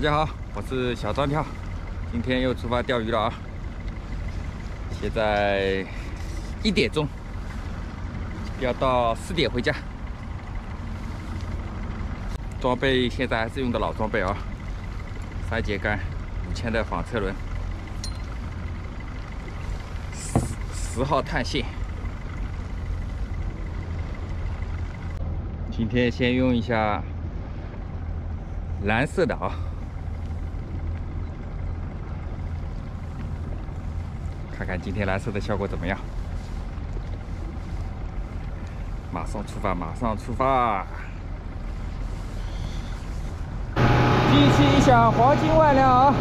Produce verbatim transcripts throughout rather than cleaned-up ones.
家好，我是小张跳，今天又出发钓鱼了啊！现在一点钟，要到四点回家。装备现在还是用的老装备啊，三节杆，五千的纺车轮，十十号碳线。今天先用一下蓝色的啊。 看看今天蓝色的效果怎么样？马上出发，马上出发！机器一响，黄金万两啊！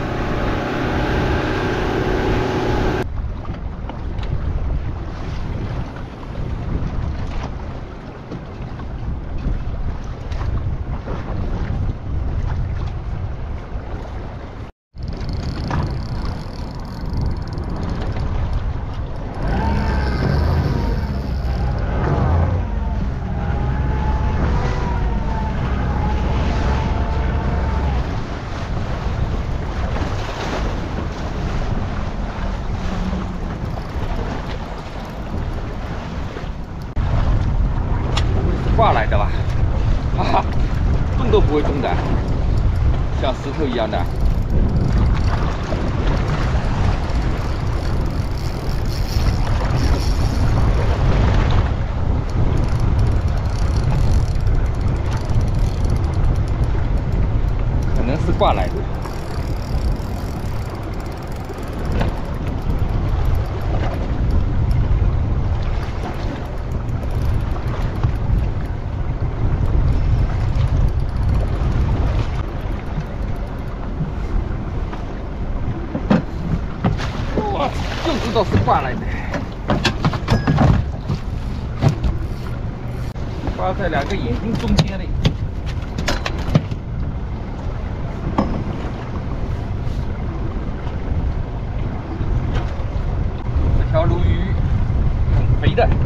挂来的吧，哈哈，动都不会动的，像石头一样的。可能是挂来的。 就知道是挂来的，挂在两个眼睛中间嘞。这条鲈鱼很肥的。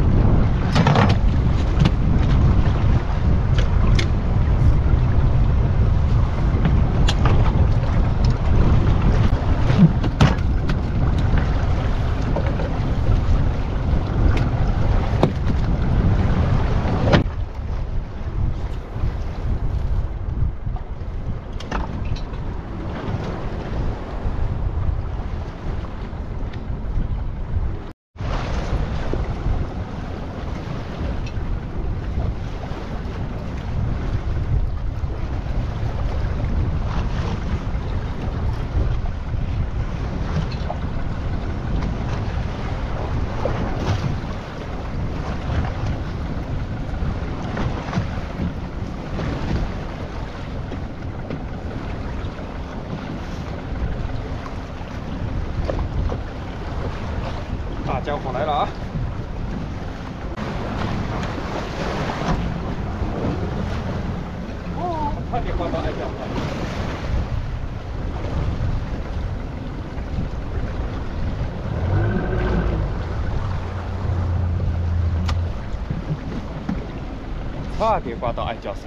大家伙来了啊！哦，差点挂到爱钓上。差点挂到爱钓上。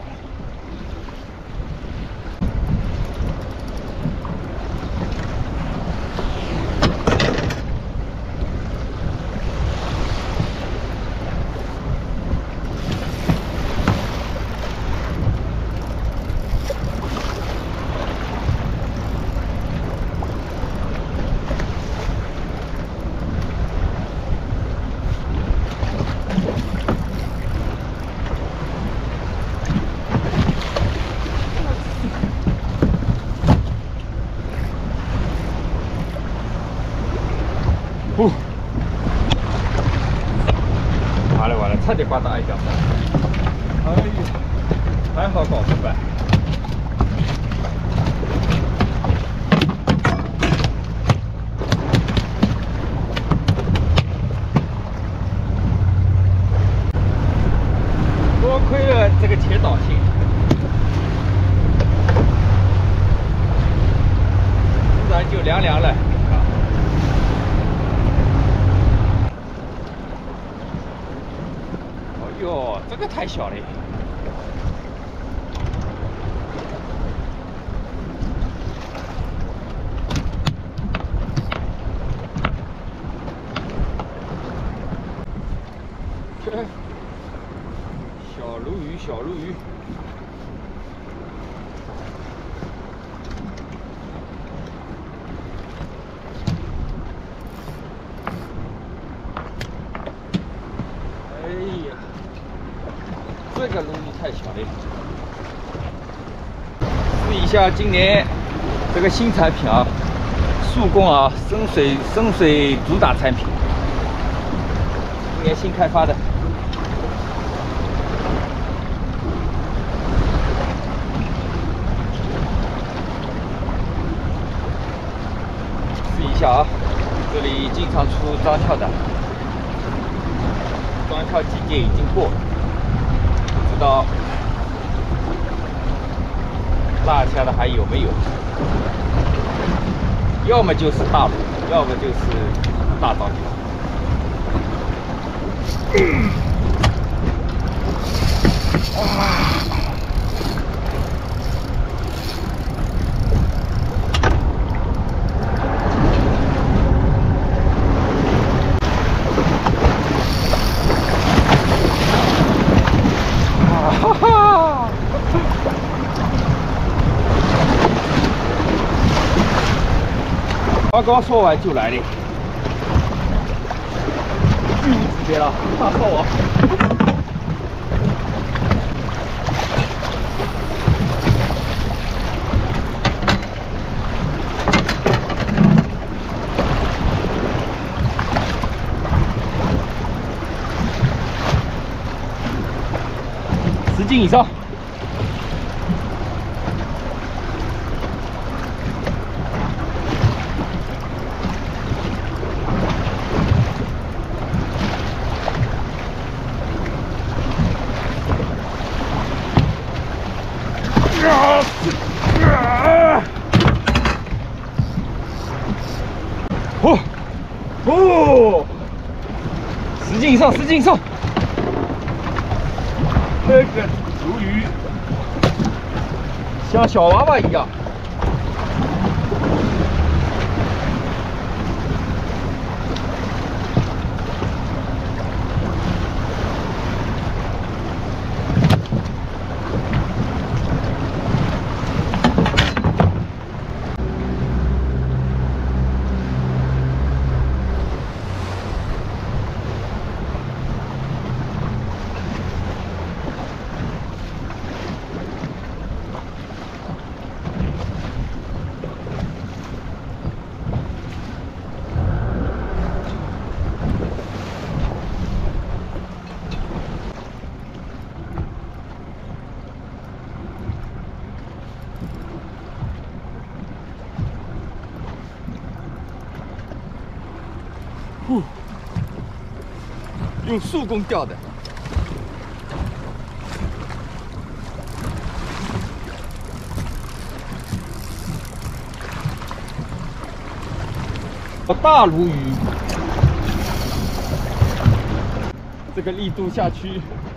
哦，完了完了，差点挂到爱钓上。哎呀，还好搞明白。多亏了这个前导线，不然就凉凉了。 哟，这个太小了。 小鲈鱼。哎呀，这个鲈鱼太小了。试一下今年这个新产品啊，速供啊，深水深水主打产品，今年新开发的。 啊，这里经常出装跳的，装跳季节已经过了，不知道落下的还有没有？要么就是大鲈，要么就是大装跳。哇！ 刚刚说完就来了，巨无级别了，大炮王！十斤以上。 哦哦，十斤以上，十斤以上，那个鲈鱼像小娃娃一样。 呼，用速供钓的，大鲈鱼，这个力度下去。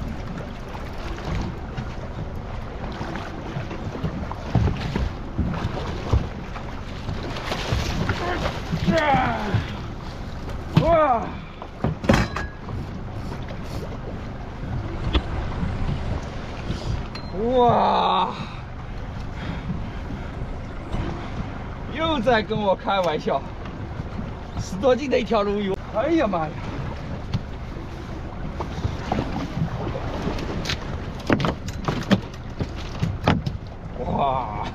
哇！哇！又在跟我开玩笑，十多斤的一条鲈鱼，哎呀妈呀！哇！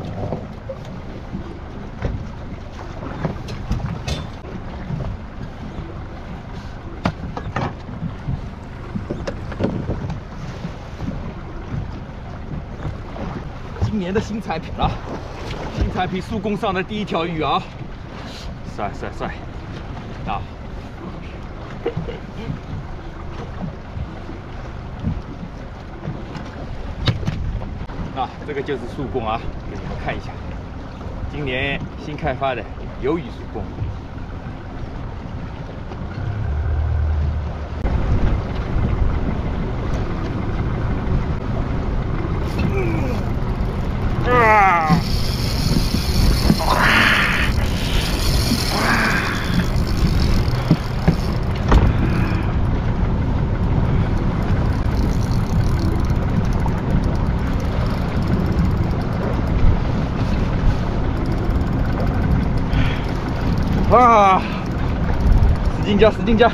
今年的新产品了，新产品速供上的第一条鱼啊，帅帅帅！啊！啊，这个就是速供啊，给你们看一下，今年新开发的鱿鱼速供。 啊！ 哇，使劲加，使劲加！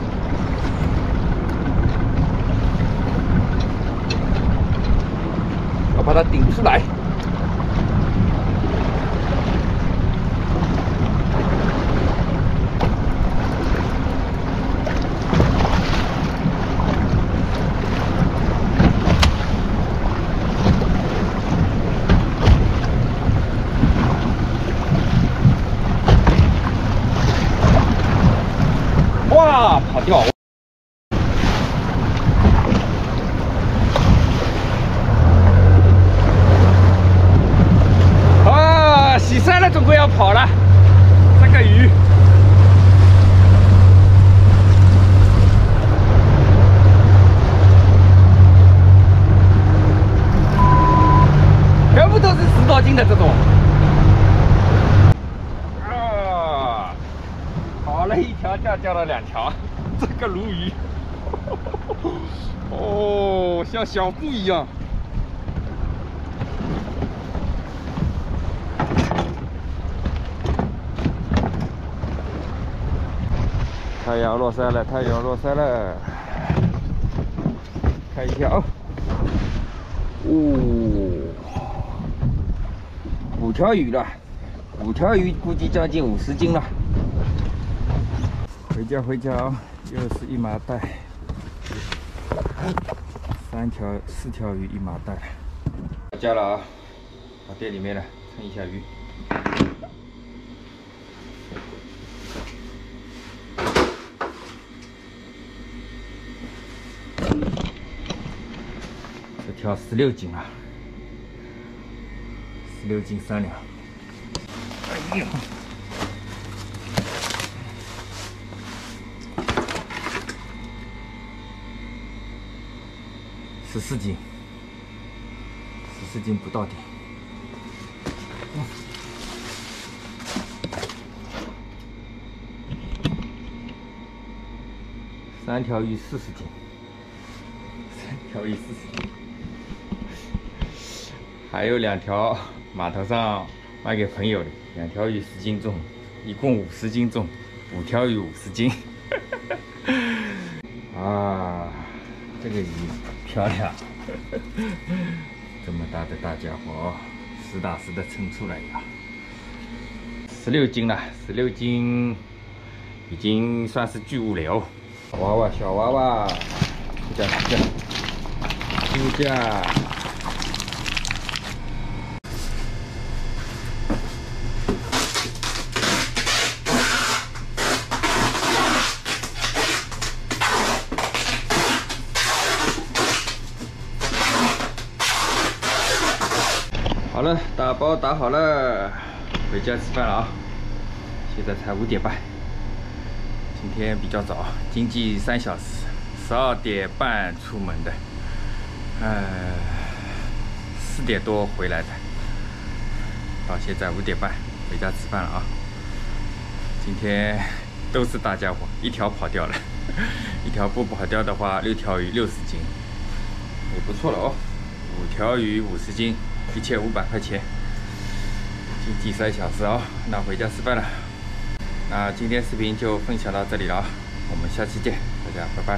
要把它顶出来。哇，跑掉！啊，洗晒了，总归要跑了。这个鱼，全部都是十多斤的这种。啊，跑了一条，钓钓了两条。 这个鲈鱼，哦，像小布一样。太阳落山了，太阳落山了。看一下哦，哦，五条鱼了，五条鱼估计将近五十斤了。回家回家啊！ 又是一麻袋，三条、四条鱼一麻袋。到家了啊，到店里面了，称一下鱼。这条十六斤啊，十六斤三两。哎呀！ 十四斤，十四斤不到点。三条鱼四十斤，三条鱼四十斤，还有两条码头上卖给朋友的，两条鱼十斤重，一共五十斤重，五条鱼五十斤。啊，这个鱼。 漂亮，这么大的大家伙，实打实的称出来呀，十六斤了，十六斤，已经算是巨物了哦。娃娃，小娃娃，出价出价，出价。好了，打包打好了，回家吃饭了啊！现在才五点半，今天比较早，经济三小时，十二点半出门的，呃，四点多回来的，到现在五点半，回家吃饭了啊！今天都是大家伙，一条跑掉了，一条不跑掉的话，六条鱼六十斤，也不错了哦，五条鱼五十斤。 一千五百块钱，经济三小时啊、哦，那回家吃饭了。那今天视频就分享到这里了啊，我们下期见，大家拜拜。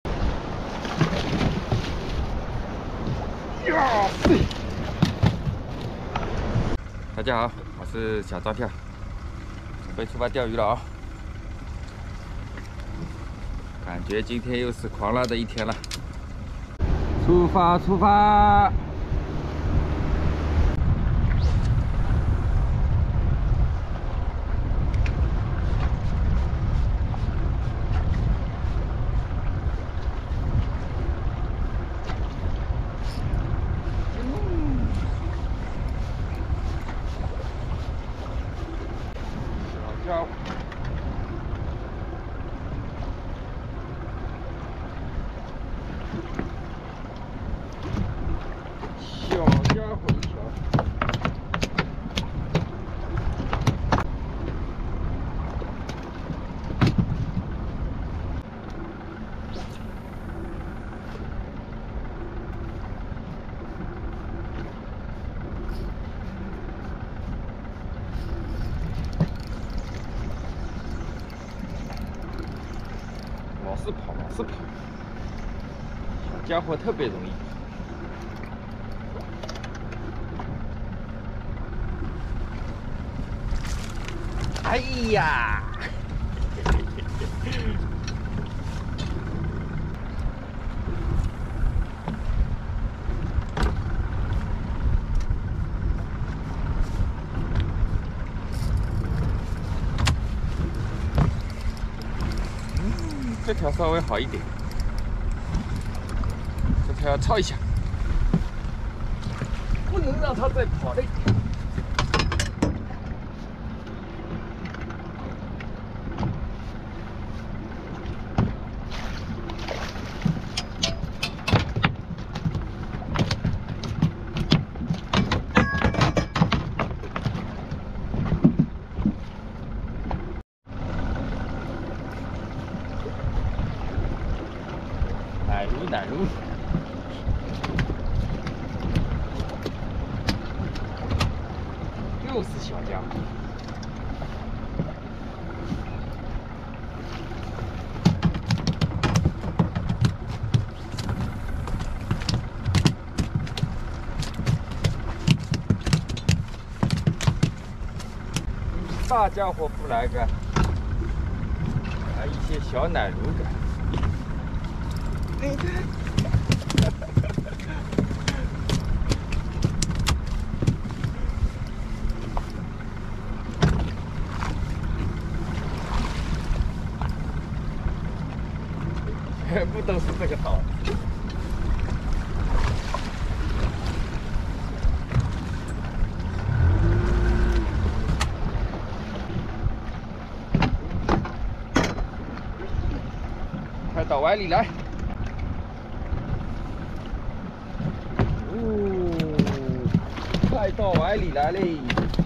呀，大家好，我是小招跳，准备出发钓鱼了啊、哦。感觉今天又是狂拉的一天了，出发，出发！ 是跑，老是跑，小家伙特别容易。哎呀！这条稍微好一点，这条要抄一下，不能让它再跑了。奶炉，奶炉，又是小家伙。大家伙不来个，来一些小奶炉个。你看，全部都是这个道理。快到碗里来！快到碗里来嘞！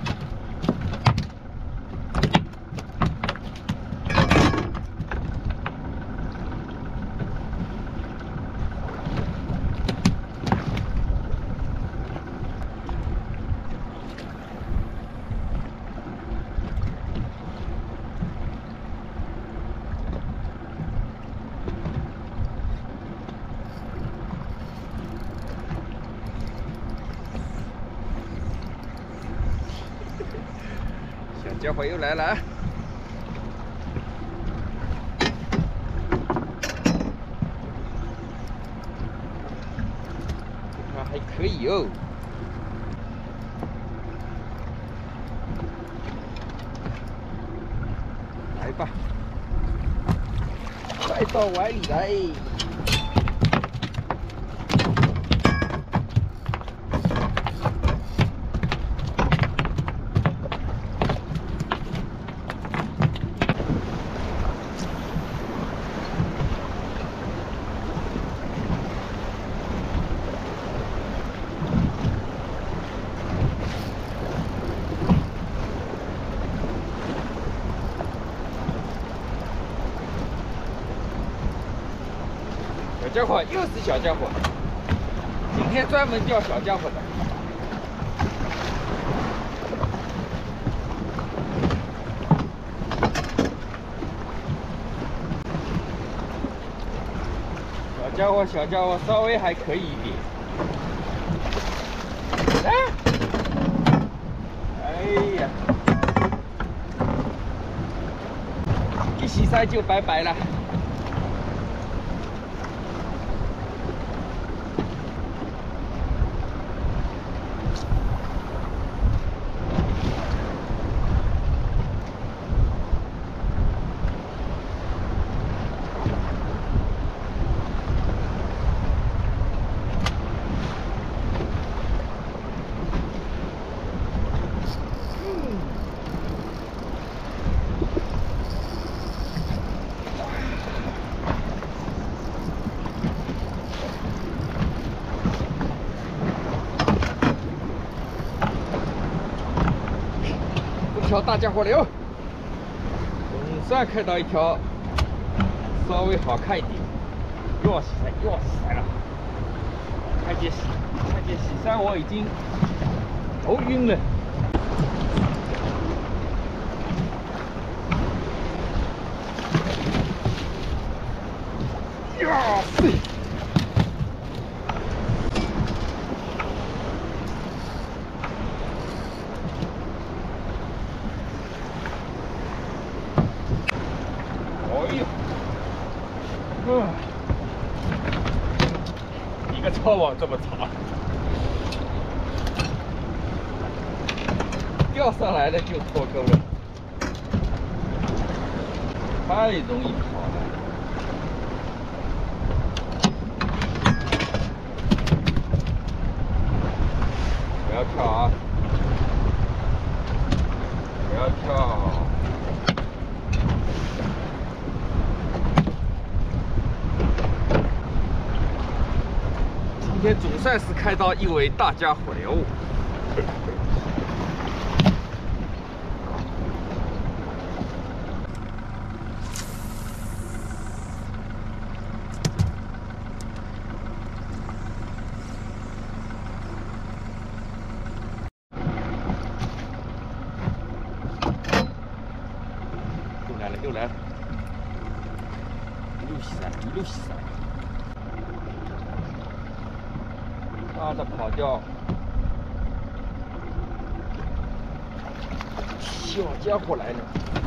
小家伙又来了啊！它还可以哦。来吧，快到碗里来！小家伙又是小家伙，今天专门钓小家伙的。小家伙，小家伙，稍微还可以一点。啊！哎呀，一洗鳃就拜拜了。条大家伙了哟，总算看到一条稍微好看一点，又要洗鳃，又要洗鳃了。看见洗，看见洗鳃，我已经头晕了。 哎呦，嗯，一个抄网这么长，钓上来了就脱钩了，太容易跑了。 不要跳啊！不要跳！今天总算是开到一尾大家伙了。又来了，又来了，一路洗上来，一路洗上来。大的跑掉，小家伙来了。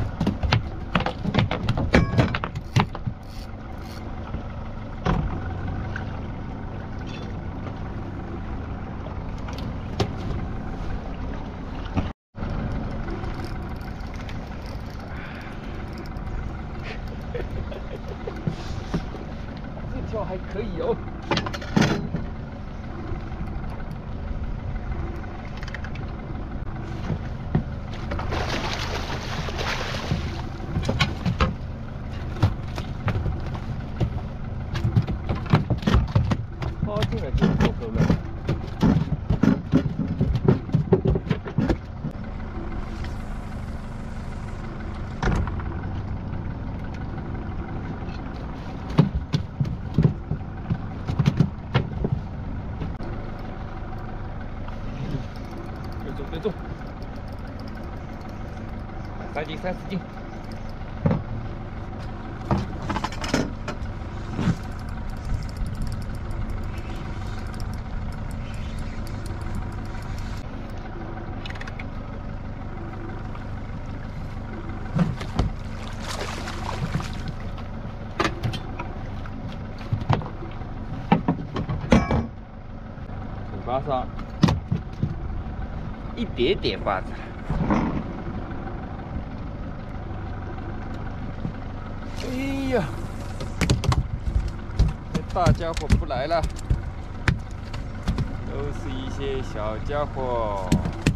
这条还可以哦。 抛进来就脱钩了。别走，别走，三斤，三四斤。 嘴巴上一点点发子，哎呀，这大家伙不来了，都是一些小家伙。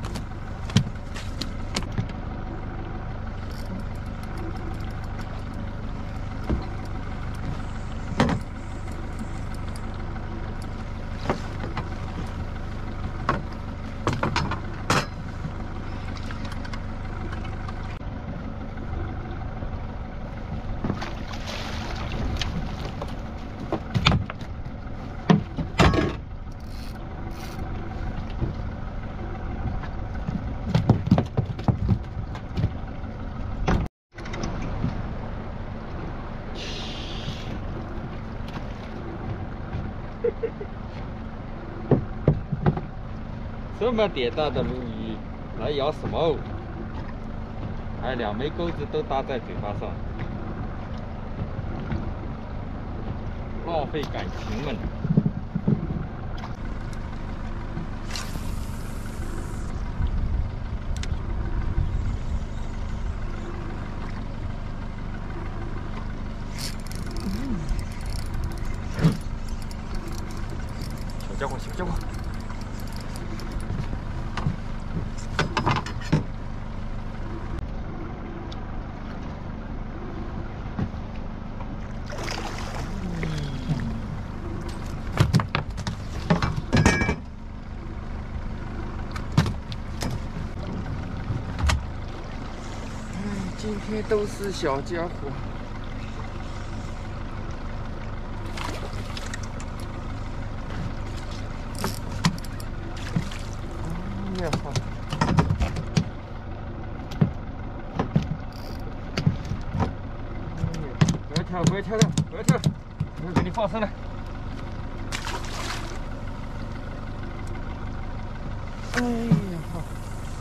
这么点大的鲈鱼，来咬什么？还两枚钩子都搭在嘴巴上，浪费感情们。小家伙，小家伙。 今天都是小家伙。哎呀！不要跳，不要跳跳，不要跳！我要给你放生了。哎呀！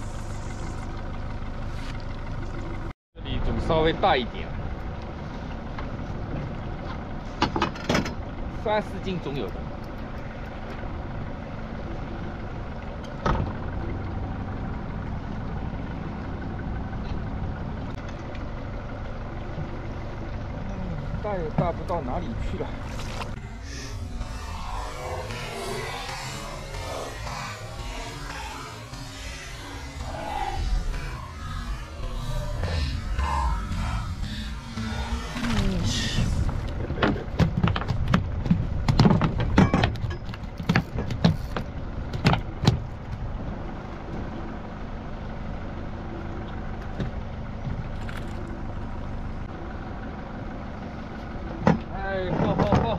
稍微大一点， 三四斤总有的。嗯，大也大不到哪里去了。 哎，放放放！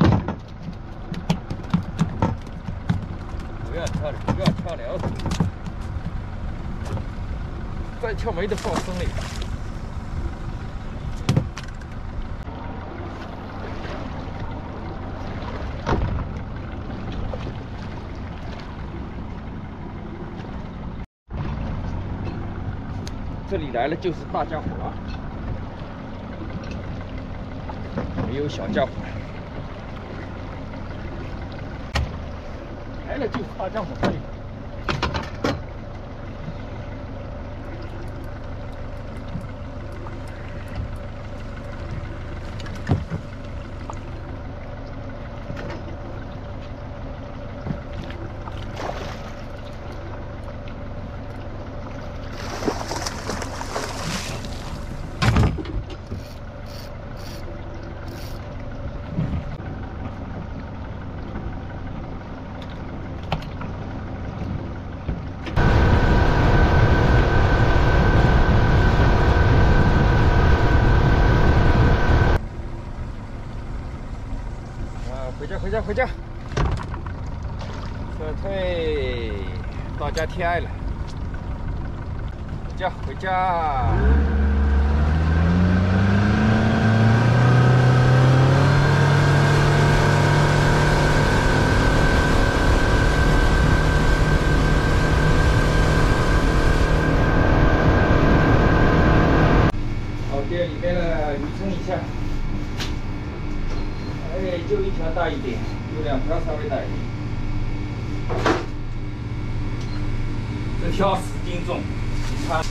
不要跳了，不要跳了，再跳没得放生了。这里来了就是大家伙了。 没有小家伙，来了就是大家伙这里。回家，回家，回家！撤退，到家天暗了。回家，回家。好，店里面的捋称一下。 哎，就一条大一点，有两条稍微大一点。这条十斤重，它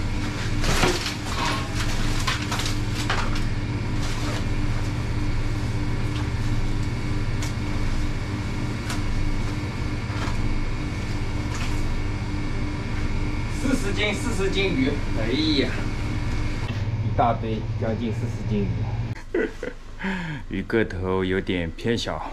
四十斤，四十斤鱼，哎呀，一大堆，将近四十斤鱼。鱼个头有点偏小，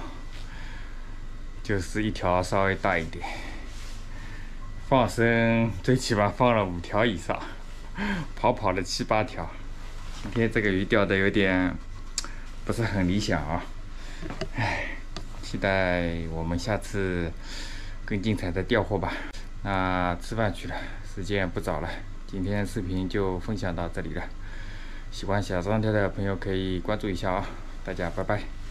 就是一条稍微大一点。放生最起码放了五条以上，跑跑了七八条。今天这个鱼钓的有点不是很理想啊，唉，期待我们下次更精彩的钓获吧。那吃饭去了，时间不早了，今天视频就分享到这里了。喜欢小张条的朋友可以关注一下啊，大家拜拜。